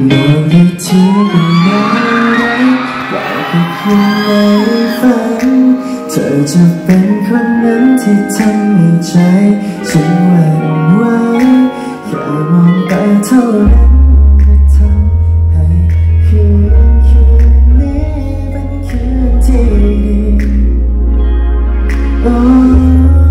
บอกอีกทีเป็นอะไรว่าก็คือในฝันเธอจะเป็นคนนั้นที่ทำให้ใจฉันหวั่นไหวแค่มองตาเท่านั้นก็ทำให้คืนนี้เป็นคืนที่ดี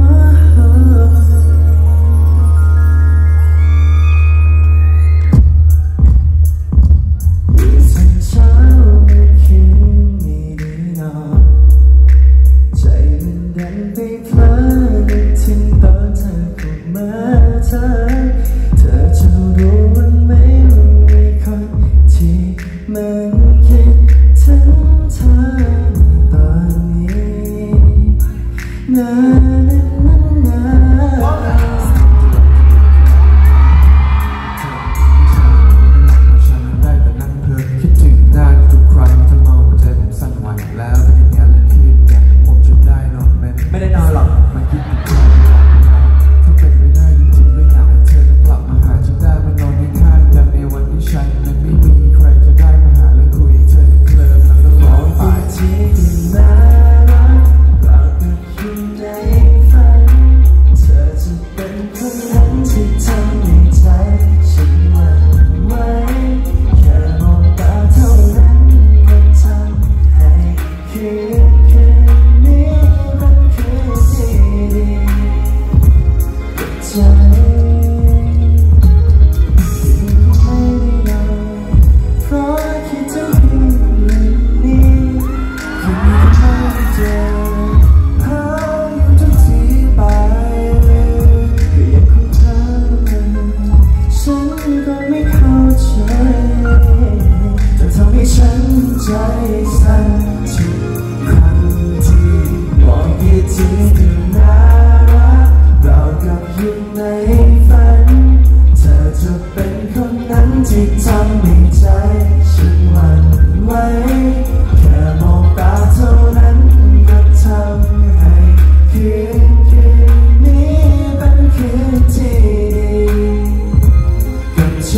ใจสั่นทุกครั้งที่มองคิดถึงคือน่ารักเรากับอยู่ในฝันเธอจะเป็นคนนั้นที่ทำให้ใจฉันหวั่นไหวแค่มองตาเท่านั้นก็ทำให้คืนนี้เป็นคืนที่ดีกับใจ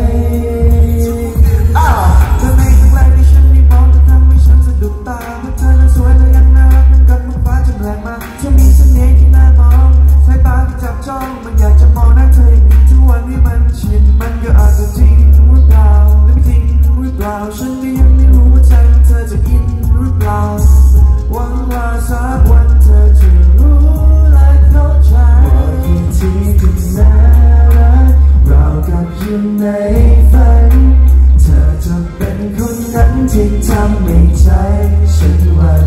มันอยากจะมองหน้าเธออย่างนี้ทุกวันที่มันชินมันก็อาจจะจริงหรือเปล่าหรือไม่จริงหรือเปล่าฉันก็ยังไม่รู้ว่าใจของเธอจะอินหรือเปล่าหวังว่าสักวันเธอจะรู้และเข้าใจบอกอีกทีก็น่ารักเรากับอยู่ในฝันเธอจะเป็นคนนั้นที่ทำให้ใจฉันหวั่น